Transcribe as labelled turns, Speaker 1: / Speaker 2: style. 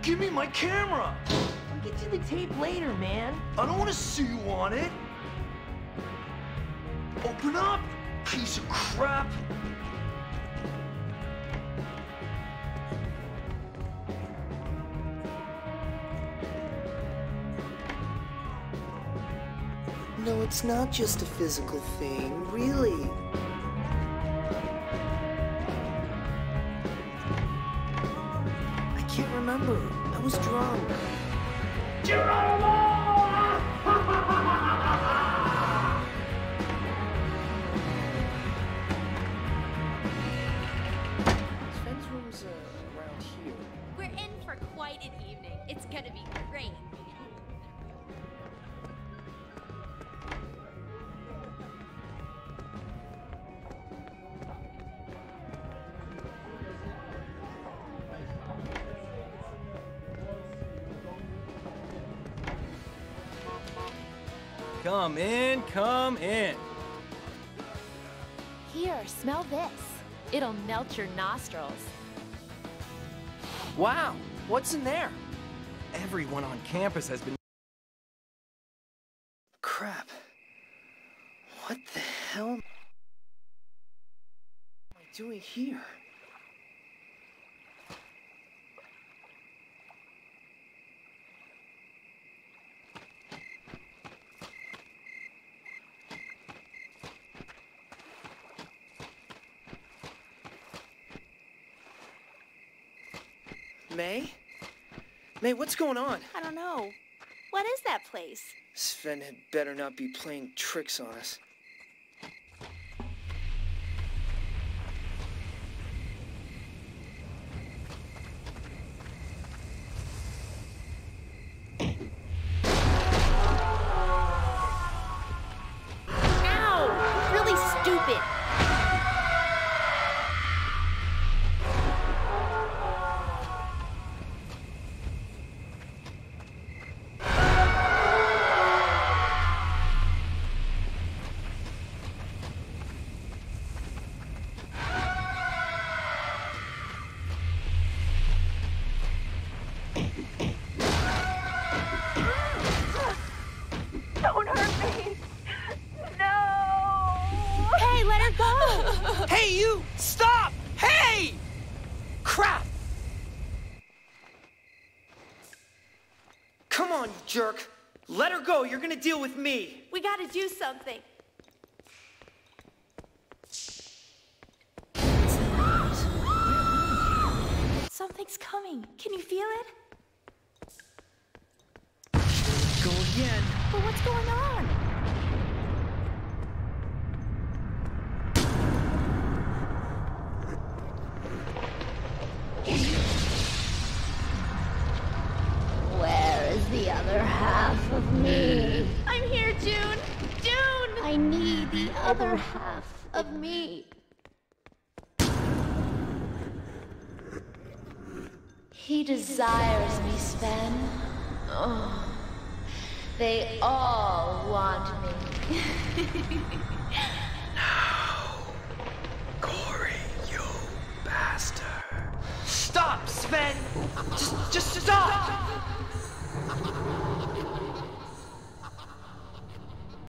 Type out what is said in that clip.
Speaker 1: Give me my camera!
Speaker 2: I'll get you the tape later, man.
Speaker 1: I don't want to see you on it. Open up, piece of crap.
Speaker 3: No, it's not just a physical thing, really. I can't remember. I was drunk. Sven's room's around here.
Speaker 4: We're in for quite an evening. It's gonna be great.
Speaker 5: Come in, come in.
Speaker 4: Here, smell this. It'll melt your nostrils.
Speaker 5: Wow, what's in there? Everyone on campus has been...
Speaker 3: Crap. What the hell am I doing here? May? May, what's going on?
Speaker 4: I don't know. What is that place?
Speaker 3: Sven had better not be playing tricks on us.
Speaker 4: Ow! Really stupid. Don't hurt me! No! Hey, let her go!
Speaker 3: Hey, you! Stop! Hey! Crap! Come on, you jerk. Let her go. You're gonna deal with me.
Speaker 4: We gotta do something. Something's coming. Can you feel it?
Speaker 3: Go again.
Speaker 4: But what's going on?
Speaker 6: Where is the other half of me?
Speaker 4: I'm here, June! June!
Speaker 6: I need the other half of me. He desires me, Sven. Oh, they all want me.
Speaker 1: Now, Corey, you bastard.
Speaker 3: Stop, Sven! Just stop!